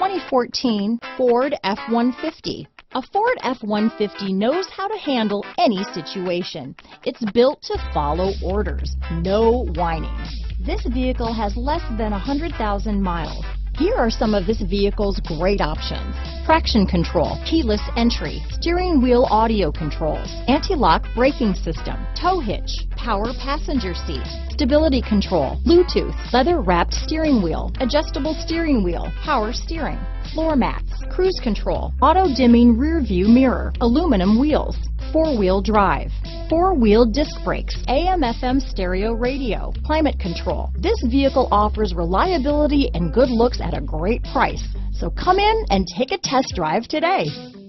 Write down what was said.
2014 Ford F-150. A Ford F-150 knows how to handle any situation. It's built to follow orders, no whining. This vehicle has less than 100,000 miles. Here are some of this vehicle's great options: traction control, keyless entry, steering wheel audio controls, anti-lock braking system, tow hitch, power passenger seat, stability control, Bluetooth, leather-wrapped steering wheel, adjustable steering wheel, power steering, floor mats, cruise control, auto-dimming rear view mirror, aluminum wheels, four-wheel drive, four-wheel disc brakes, AM/FM stereo radio, climate control. This vehicle offers reliability and good looks at a great price. So come in and take a test drive today.